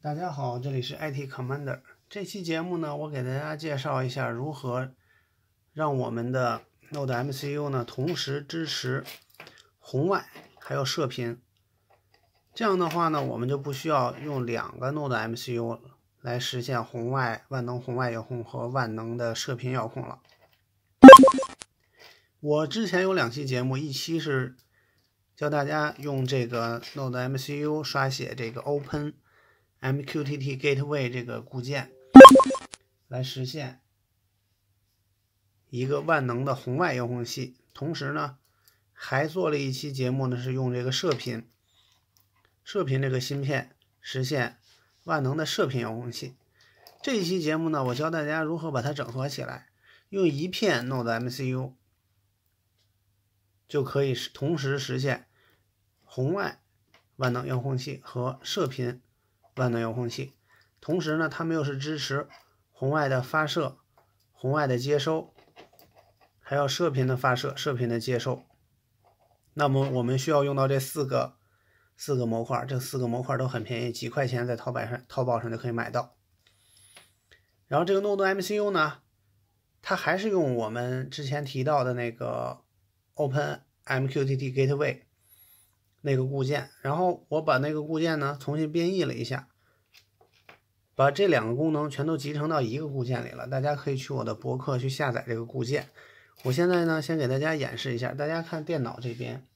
大家好，这里是 IT Commander。这期节目呢，我给大家介绍一下如何让我们的 Node MCU 呢同时支持红外还有射频。这样的话呢，我们就不需要用两个 Node MCU 来实现万能红外遥控和万能的射频遥控了。我之前有两期节目，一期是教大家用这个 Node MCU 刷写这个 Open MQTT Gateway 这个固件来实现一个万能的红外遥控器，同时呢还做了一期节目呢是用这个射频这个芯片实现万能的射频遥控器。这一期节目呢，我教大家如何把它整合起来，用一片 Node MCU 就可以同时实现红外万能遥控器和射频万能遥控器。同时呢，它们又是支持红外的发射、红外的接收，还有射频的发射、射频的接收。那么我们需要用到这四个模块，这4个模块都很便宜，几块钱在淘宝上就可以买到。然后这个 Node MCU 呢，它还是用我们之前提到的那个 Open MQTT Gateway 那个固件，然后我把那个固件呢重新编译了一下，把这两个功能全都集成到一个固件里了。大家可以去我的博客去下载这个固件。我现在呢先给大家演示一下，大家看电脑这边，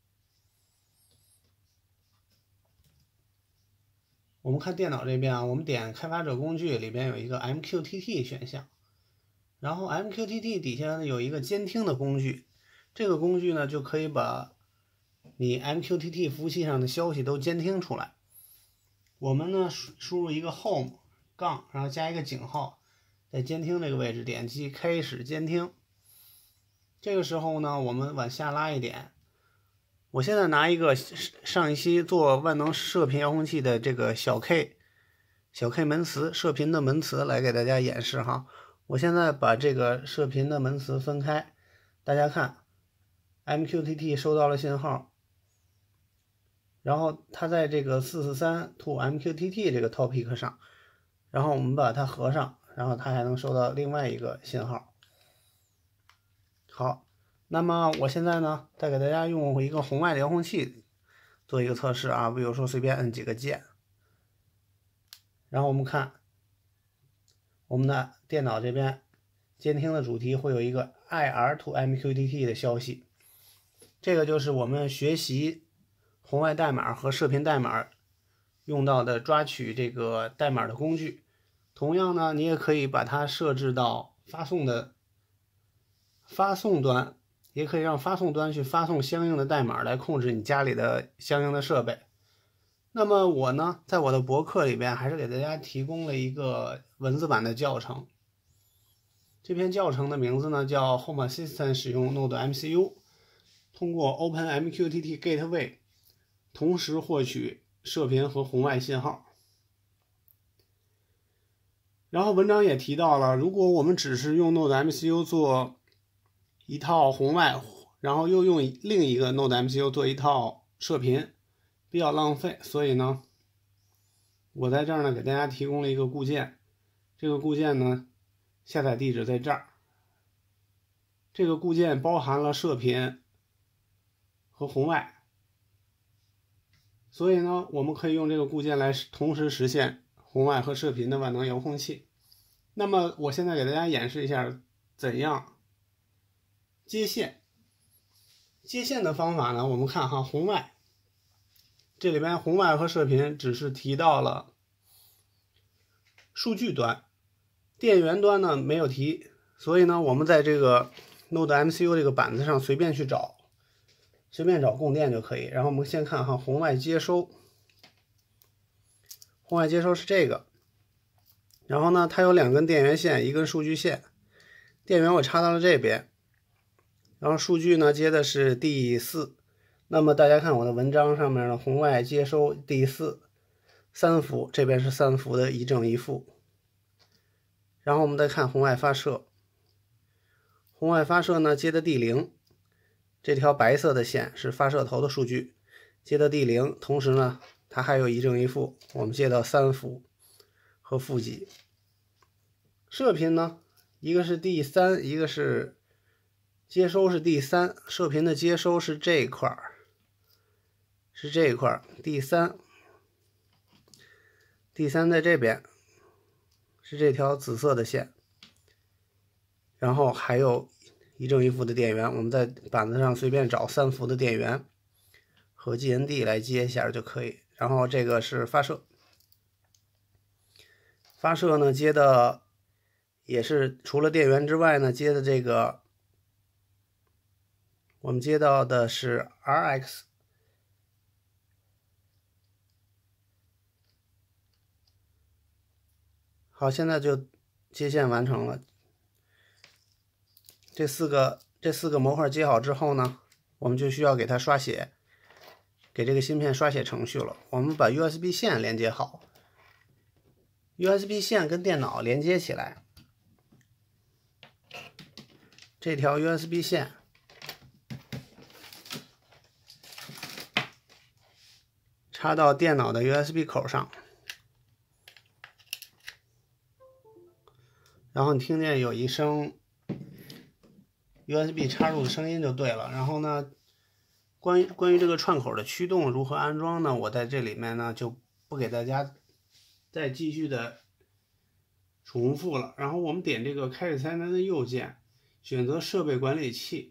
我们看电脑这边啊，我们点开发者工具里边有一个 MQTT 选项，然后 MQTT 底下呢有一个监听的工具，这个工具呢就可以把你 MQTT 服务器上的消息都监听出来。我们呢输入一个 home 杠，然后加一个井号，在监听这个位置点击开始监听。这个时候呢，我们往下拉一点。我现在拿一个上一期做万能射频遥控器的这个小 K 门词射频的门词来给大家演示哈。我现在把这个射频的门词分开，大家看 MQTT 收到了信号，然后它在这个443 to MQTT 这个 topic 上，然后我们把它合上，然后它还能收到另外一个信号。好，那么我现在呢再给大家用一个红外的遥控器做一个测试啊，比如说随便摁几个键，然后我们看我们的电脑这边监听的主题会有一个 IR to MQTT 的消息，这个就是我们学习红外代码和射频代码用到的抓取这个代码的工具。同样呢，你也可以把它设置到发送端，也可以让发送端去发送相应的代码来控制你家里的相应的设备。那么我呢，在我的博客里边还是给大家提供了一个文字版的教程。这篇教程的名字呢叫 Home Assistant 使用 Node MCU， 通过 Open MQTT Gateway 同时获取射频和红外信号。然后文章也提到了，如果我们只是用 Node MCU 做一套红外，然后又用另一个 Node MCU 做一套射频，比较浪费。所以呢，我在这儿呢给大家提供了一个固件，这个固件呢下载地址在这儿。这个固件包含了射频和红外，所以呢我们可以用这个固件来同时实现红外和射频的万能遥控器。那么我现在给大家演示一下怎样接线的方法呢，我们看哈，红外这里边红外和射频只是提到了数据端，电源端呢没有提，所以呢我们在这个 Node MCU 这个板子上随便找供电就可以。然后我们先看哈，红外接收是这个，然后呢它有2根电源线，一根数据线，电源我插到了这边，然后数据呢接的是 D4。 那么大家看我的文章上面呢，红外接收 D4 3伏，这边是3伏的一正一负。然后我们再看红外发射呢接的 D0， 这条白色的线是发射头的数据，接的 D0， 同时呢它还有一正一负，我们接到3伏和负极。射频呢，一个是D3，一个是接收是D3，射频的接收是这一块儿，D3 在这边是这条紫色的线，然后还有一正一负的电源，我们在板子上随便找3伏的电源和 GND 来接一下就可以。然后这个是发射，呢接的也是除了电源之外呢，接的这个我们接到的是 RX。好，现在就接线完成了。这四个模块接好之后呢，我们就需要给它刷写，给这个芯片刷写程序了。我们把 USB 线连接好 ，USB 线跟电脑连接起来。这条 USB 线插到电脑的 USB 口上，然后你听见有一声 USB 插入的声音就对了。然后呢，关于这个串口的驱动如何安装呢？我在这里面呢就不给大家再继续的重复了。然后我们点这个开始菜单的右键，选择设备管理器，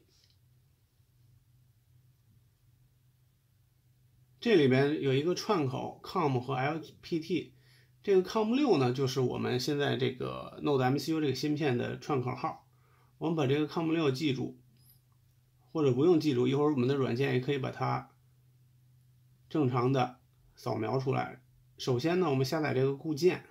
这里边有一个串口 COM 和 LPT， 这个 COM6 呢就是我们现在这个 Node MCU 这个芯片的串口号。我们把这个 COM6 记住，或者不用记住，一会儿我们的软件也可以把它正常的扫描出来。首先呢，我们下载这个固件，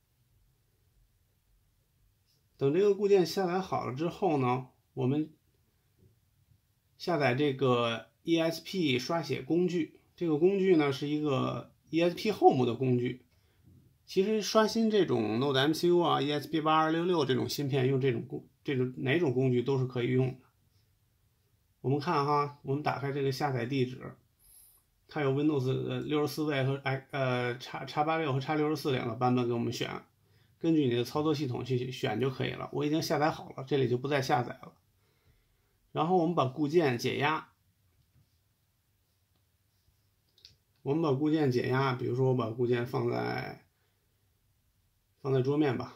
等这个固件下载好了之后呢，我们下载这个 ESP 刷写工具。这个工具呢是一个 ESP Home 的工具。其实刷新这种 Node MCU 啊 ESP8266 这种芯片，用这种哪种工具都是可以用的。我们看哈，我们打开这个下载地址，它有 Windows 64位和X86 和 X64 两个版本给我们选，根据你的操作系统去选就可以了。我已经下载好了，这里就不再下载了。然后我们把固件解压，比如说我把固件放在桌面吧。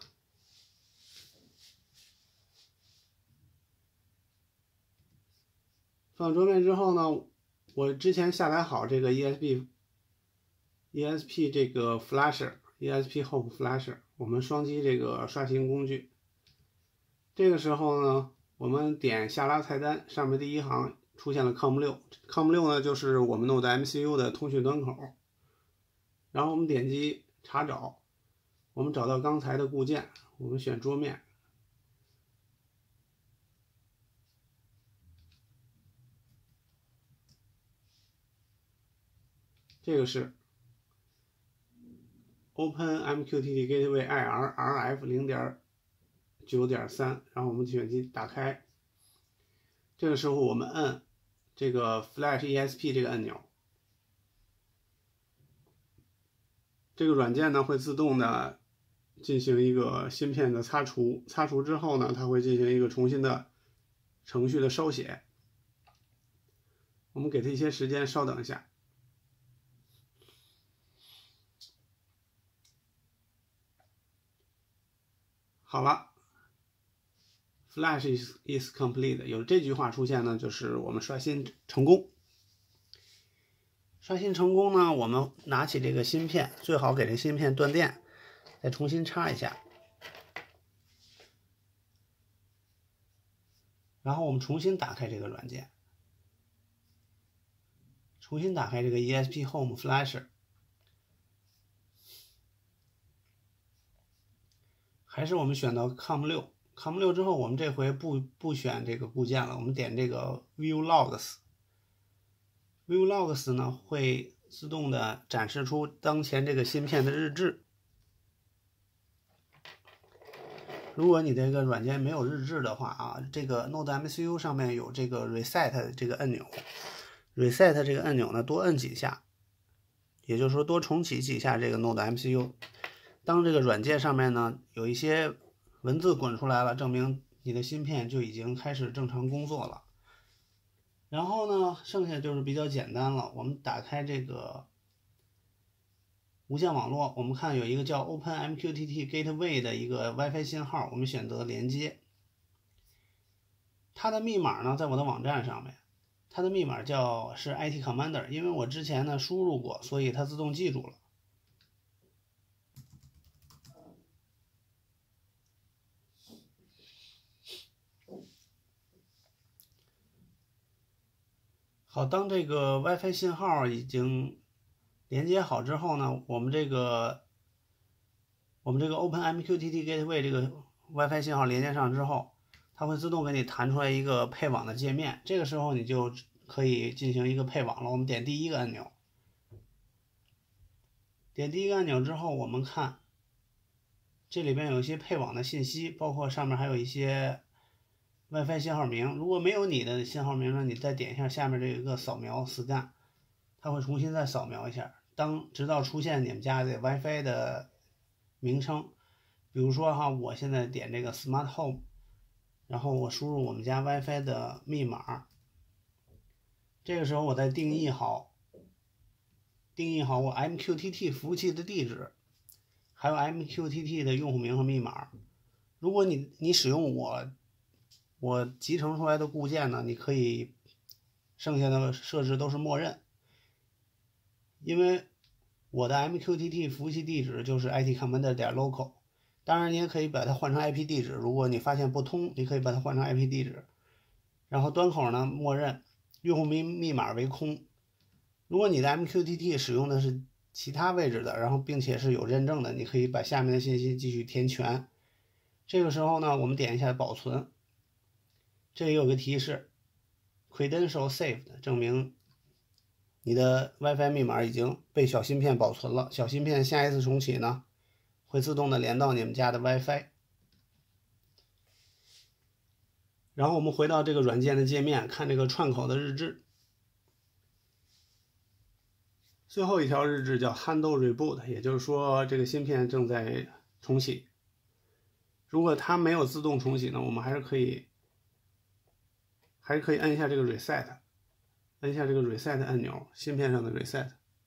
放桌面之后呢，我之前下载好这个 ESP 这个 Flasher ESP Home Flasher， 我们双击这个刷新工具。这个时候呢，我们点下拉菜单，上面第一行出现了 COM6 呢就是我们 Node MCU 的通讯端口。然后我们点击查找，我们找到刚才的固件，我们选桌面。这个是 Open MQTT Gateway IR RF 0.9.3， 然后我们选击打开。这个时候我们摁这个 Flash ESP 这个按钮，这个软件呢会自动的进行一个芯片的擦除，擦除之后呢，它会进行一个重新的程序的烧写。我们给它一些时间，稍等一下。好了 ，Flash is complete。有这句话出现呢，就是我们刷新成功。刷新成功呢，我们拿起这个芯片，最好给这芯片断电，再重新插一下。然后我们重新打开这个软件，重新打开这个 ESP Home Flasher。还是我们选到 COM6 之后，我们这回不选这个固件了，我们点这个 View Logs。View Logs 呢会自动的展示出当前这个芯片的日志。如果你这个软件没有日志的话啊，这个 Node MCU 上面有这个 Reset 这个按钮，Reset 这个按钮呢多摁几下， 也就是说多重启几下这个 Node MCU。当这个软件上面呢有一些文字滚出来了，证明你的芯片就已经开始正常工作了。然后呢，剩下就是比较简单了。我们打开这个无线网络，我们看有一个叫 OpenMQTT Gateway 的一个 WiFi 信号，我们选择连接。它的密码呢，在我的网站上面，它的密码是 IT Commander， 因为我之前呢输入过，所以它自动记住了。好，当这个 WiFi 信号已经连接好之后呢，我们这个 OpenMQTT Gateway 这个 WiFi 信号连接上之后，它会自动给你弹出来一个配网的界面，这个时候你就可以进行一个配网了。我们点第一个按钮，点第一个按钮之后，我们看这里边有一些配网的信息，包括上面还有一些 WiFi 信号名。如果没有你的信号名呢，你再点一下下面这一个扫描 Scan， 它会重新再扫描一下，直到出现你们家的 WiFi 的名称。比如说哈，我现在点这个 Smart Home， 然后我输入我们家 WiFi 的密码，这个时候我再定义好我 MQTT 服务器的地址，还有 MQTT 的用户名和密码。如果你使用我集成出来的固件呢，你可以剩下的设置都是默认，因为我的 MQTT 服务器地址就是 itcommand.local， 当然你也可以把它换成 IP 地址，如果你发现不通，你可以把它换成 IP 地址。然后端口呢，默认用户密码为空。如果你的 MQTT 使用的是其他位置的，然后并且是有认证的，你可以把下面的信息继续填全。这个时候呢，我们点一下保存，这里有个提示 Credential Saved， 证明你的 WiFi 密码已经被小芯片保存了。小芯片下一次重启呢，会自动的连到你们家的 WiFi。然后我们回到这个软件的界面，看这个串口的日志。最后一条日志叫 Handle Reboot， 也就是说这个芯片正在重启。如果它没有自动重启呢，我们还是可以按一下这个 Reset， 按一下这个 Reset 按钮，芯片上的 Reset。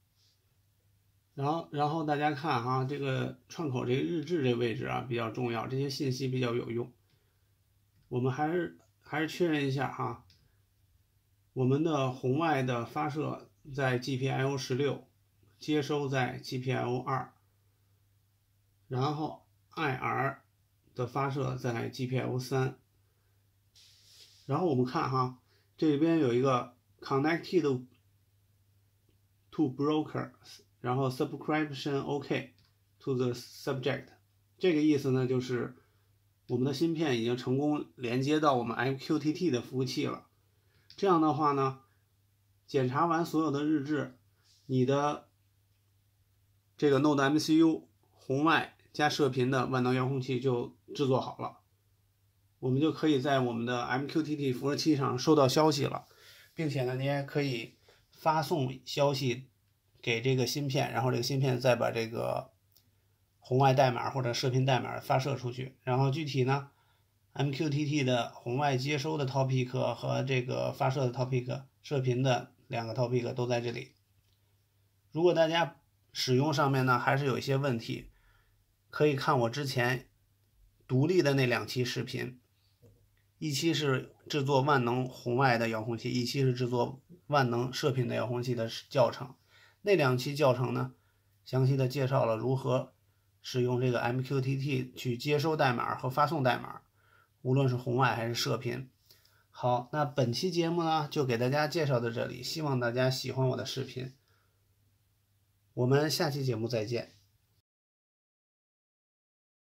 然后大家看哈，这个串口这个日志这位置啊比较重要，这些信息比较有用。我们还是确认一下哈，我们的红外的发射在 GPIO 16，接收在 GPIO 2，然后 IR 的发射在 GPIO 3。然后我们看哈，这边有一个 Connected to Broker， 然后 Subscription OK to the Subject， 这个意思呢就是我们的芯片已经成功连接到我们 MQTT 的服务器了。这样的话呢，检查完所有的日志，你的这个 Node MCU 红外加射频的万能遥控器就制作好了，我们就可以在我们的 MQTT 服务器上收到消息了，并且呢，你也可以发送消息给这个芯片，然后这个芯片再把这个红外代码或者射频代码发射出去。然后具体呢， MQTT 的红外接收的 topic 和这个发射的 topic 射频的两个 topic 都在这里。如果大家使用上面呢还是有一些问题，可以看我之前独立的那2期视频，一期是制作万能红外的遥控器，一期是制作万能射频的遥控器的教程。那2期教程呢，详细的介绍了如何使用这个 MQTT 去接收代码和发送代码，无论是红外还是射频。好，那本期节目呢就给大家介绍到这里，希望大家喜欢我的视频，我们下期节目再见。